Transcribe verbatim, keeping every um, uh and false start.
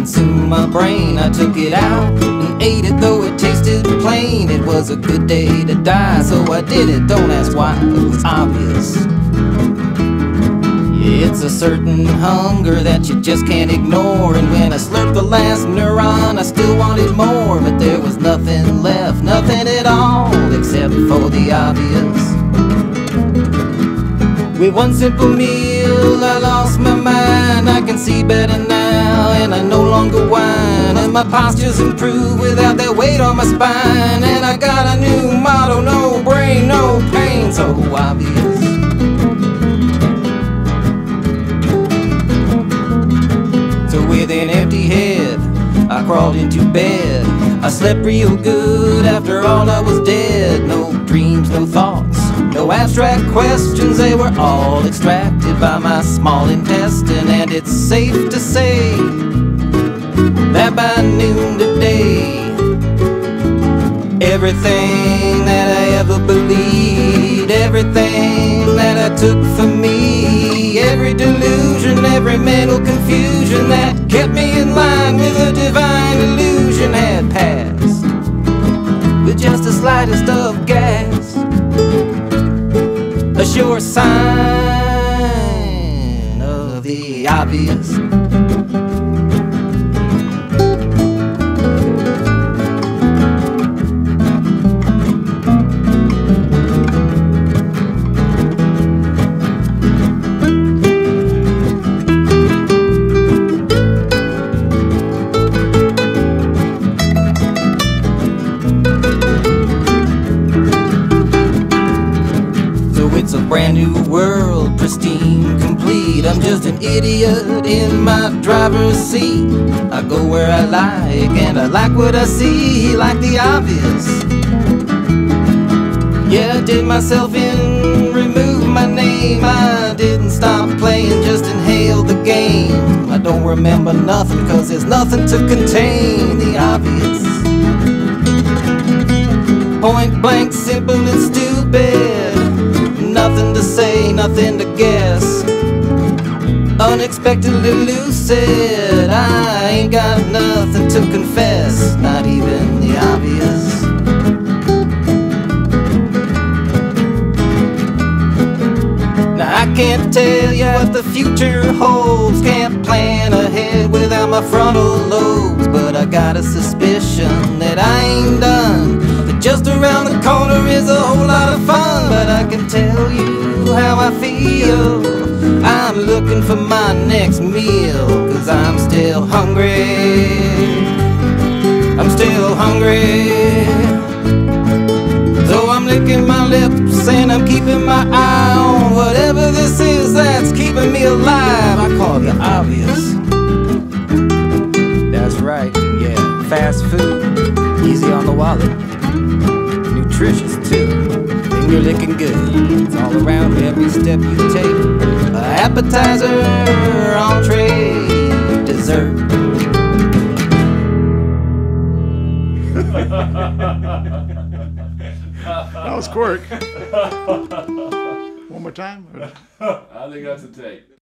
consumed my brain. I took it out and ate it, though it tasted plain. It was a good day to die, so I did it. Don't ask why, it was obvious. It's a certain hunger that you just can't ignore. And when I slurped the last neuron, I still wanted more. But there was nothing left, nothing at all, except for the obvious. With one simple meal, I lost my mind. I can see better now, and I no longer whine. And my posture's improved without that weight on my spine. And I got a new motto: no brain, no pain. So obvious. With an empty head, I crawled into bed. I slept real good after all I was dead. No dreams, no thoughts, no abstract questions. They were all extracted by my small intestine. And it's safe to say that by noon today, everything that I ever believed, everything that I took for me, every delusion, every mental confusion that kept me in line with a divine illusion had passed with just the slightest of gas. A sure sign of the obvious. It's a brand new world, pristine, complete. I'm just an idiot in my driver's seat. I go where I like, and I like what I see, like the obvious. Yeah, I did myself in, removed my name. I didn't stop playing, just inhaled the game. I don't remember nothing, cause there's nothing to contain the obvious. Point blank, simple and stupid. Nothing to say, nothing to guess. Unexpectedly lucid. I ain't got nothing to confess, not even the obvious. Now I can't tell you what the future holds. Can't plan ahead without my frontal lobes. But I got a suspicion that I ain't done. That just around the corner is a whole lot of fun. But I can tell you how I feel. I'm looking for my next meal, cause I'm still hungry. I'm still hungry. So I'm licking my lips and I'm keeping my eye on whatever this is that's keeping me alive. I call it the obvious. That's right, yeah. Fast food, easy on the wallet, nutritious too. You're looking good. It's all around every step you take. A appetizer, entree, dessert. That was Quirk. One more time? I think that's a take.